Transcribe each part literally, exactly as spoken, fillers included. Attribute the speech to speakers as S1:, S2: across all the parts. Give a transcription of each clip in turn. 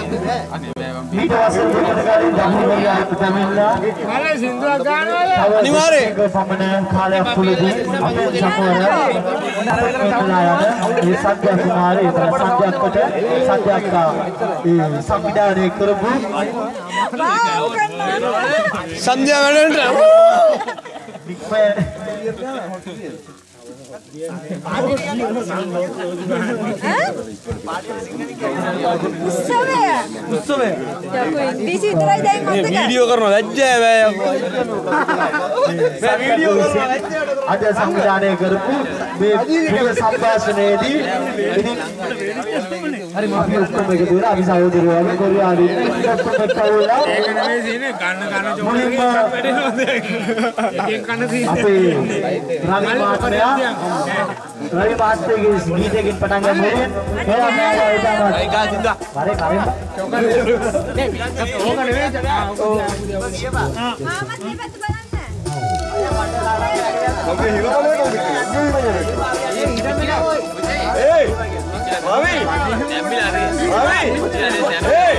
S1: ඊට පස්සේ දෙකකාරී දහුවලිය හිටමෙල්ලා
S2: මලේ සින්දුවක් ගන්නවද?
S1: අනිවාර්යයෙන් පමණ කාලයක් තුලදී අපේ සමවර මේ සත්‍ය කුමාරී සත්‍යක්කට සත්‍යක්කා ඒ සංවිධානය කරපු
S3: සංධ්‍යා වැඩට
S4: वीडियो करना लज्जा है
S1: मैं वीडियो करना අද සංවිධානය කරපු මේ විවිධ සම්භාෂණයේදී ඉතින් හරි මම ඔක්කොම එකතු වෙලා අපි සහෝදරයෝ වගේ කොරියාවේ ඔක්කොම එක්කවලා
S2: ඒක නෙමෙයි සීනේ කන්න කන්න චොකලේට් එකක් වැඩෙනවද එකෙන් කන්න සීනේ
S1: අපේ රවි මාත්මයා රවි මාත්මයාගේ ගීතයකින් පටන් ගමු එයා මම ඉතාලම
S4: ඒකා සින්දුවා
S1: හරි හරි
S2: චොකලේට් නේ ඕක නෙමෙයි
S5: මාමත් මේ පැත්ත බලන්න.
S3: අපේ හිරවලේ කවුද ඒ රවි
S4: නැම්බිලා රේ
S3: රවි ඒ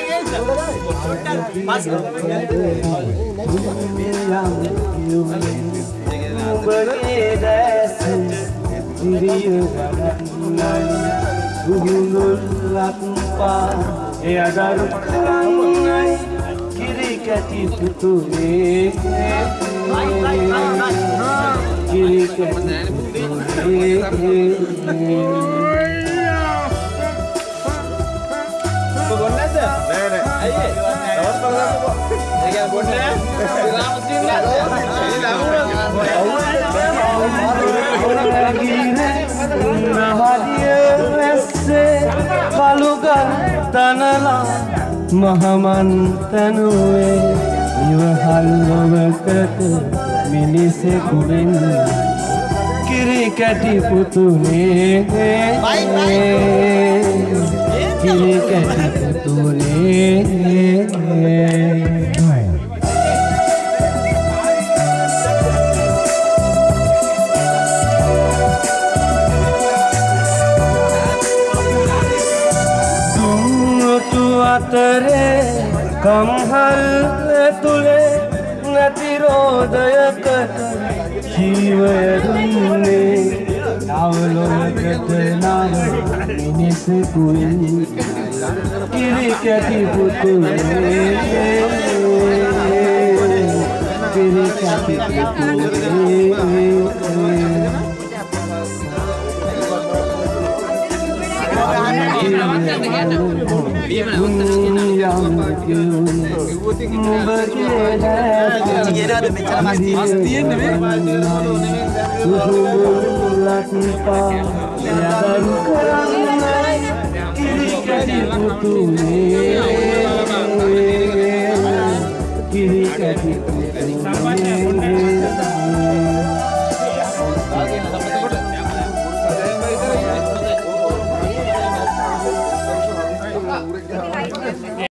S1: ඔබගේ දැස දිරිය ගන්නයි උහුලක් පා එයදරු කරන්නයි කිරි කැටි පුතුනේ කිරි කැටි පුතුනේ
S4: බොන්නේ නැද්ද?
S3: නෑ නෑ
S4: අයියේ
S3: තවත් බලන්නකෝ
S4: ඒ කියන්නේ බොන්නේ නැහැ රාමස්ත්‍රී නේද?
S1: මහමන්තනුවේ ඉවහල්ලොවකට මිනිසෙකු වෙන්න කිරි කැටි පුතුනේ කිරි කැටි පුතුනේ අතරේ කම්හල් තුලේ නැතිරෝදයක ජීවය දුන්නේ නවලොවකට නාව මිනිසෙකු කිරි කැටි පුතුනේ කිරි කැටි පුතුනේ